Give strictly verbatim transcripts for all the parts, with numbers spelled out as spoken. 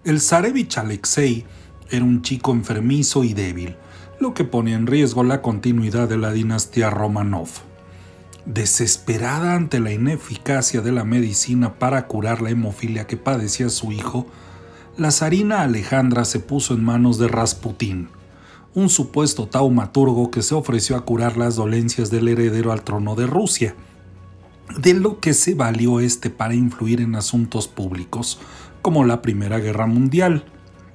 El zarevich Alexei era un chico enfermizo y débil, lo que ponía en riesgo la continuidad de la dinastía Romanov. Desesperada ante la ineficacia de la medicina para curar la hemofilia que padecía su hijo, la zarina Alejandra se puso en manos de Rasputín, un supuesto taumaturgo que se ofreció a curar las dolencias del heredero al trono de Rusia, de lo que se valió este para influir en asuntos públicos, como la Primera Guerra Mundial.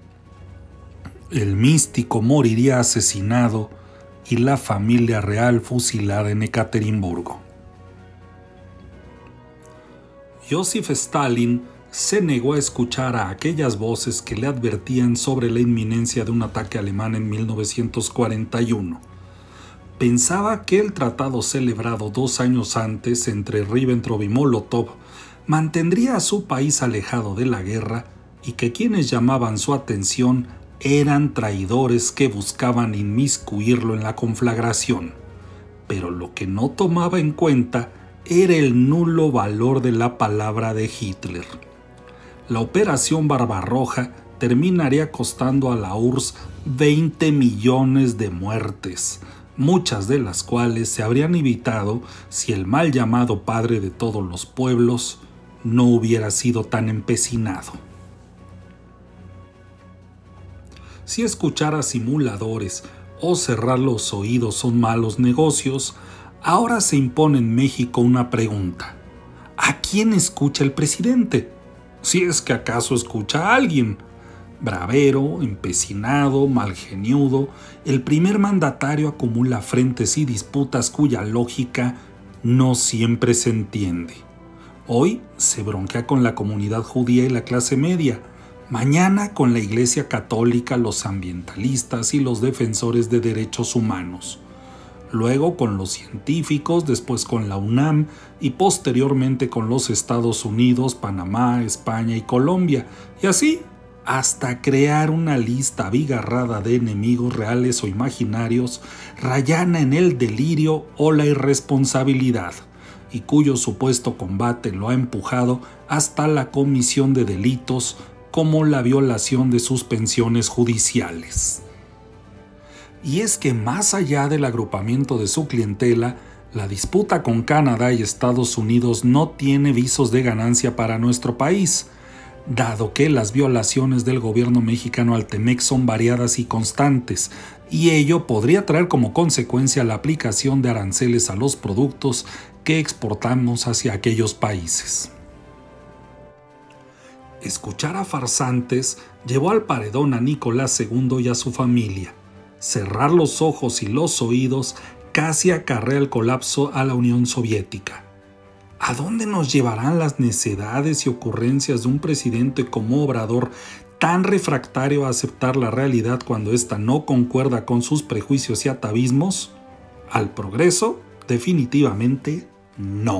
El místico moriría asesinado y la familia real fusilada en Ekaterimburgo. Joseph Stalin se negó a escuchar a aquellas voces que le advertían sobre la inminencia de un ataque alemán en mil novecientos cuarenta y uno. Pensaba que el tratado celebrado dos años antes entre Ribbentrop y Molotov mantendría a su país alejado de la guerra y que quienes llamaban su atención eran traidores que buscaban inmiscuirlo en la conflagración. Pero lo que no tomaba en cuenta era el nulo valor de la palabra de Hitler. La operación Barbarroja terminaría costando a la U R S S veinte millones de muertes, muchas de las cuales se habrían evitado si el mal llamado padre de todos los pueblos no hubiera sido tan empecinado. Si escuchar a simuladores o cerrar los oídos son malos negocios, ahora se impone en México una pregunta: ¿a quién escucha el presidente? Si es que acaso escucha a alguien. Bravero, empecinado, malgeniudo, el primer mandatario acumula frentes y disputas cuya lógica no siempre se entiende. Hoy se bronquea con la comunidad judía y la clase media, mañana con la Iglesia Católica, los ambientalistas y los defensores de derechos humanos, luego con los científicos, después con la UNAM y posteriormente con los Estados Unidos, Panamá, España y Colombia, y así hasta crear una lista abigarrada de enemigos reales o imaginarios, rayana en el delirio o la irresponsabilidad, y cuyo supuesto combate lo ha empujado hasta la comisión de delitos como la violación de suspensiones judiciales. Y es que más allá del agrupamiento de su clientela, la disputa con Canadá y Estados Unidos no tiene visos de ganancia para nuestro país, dado que las violaciones del gobierno mexicano al T-M E C son variadas y constantes, y ello podría traer como consecuencia la aplicación de aranceles a los productos que exportamos hacia aquellos países. Escuchar a farsantes llevó al paredón a Nicolás segundo y a su familia. Cerrar los ojos y los oídos casi acarrea el colapso a la Unión Soviética. ¿A dónde nos llevarán las necedades y ocurrencias de un presidente como Obrador, tan refractario a aceptar la realidad cuando ésta no concuerda con sus prejuicios y atavismos? Al progreso, definitivamente no.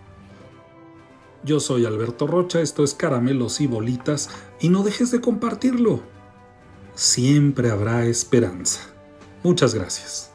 Yo soy Alberto Rocha, esto es Caramelos y Bolitas, y no dejes de compartirlo. Siempre habrá esperanza. Muchas gracias.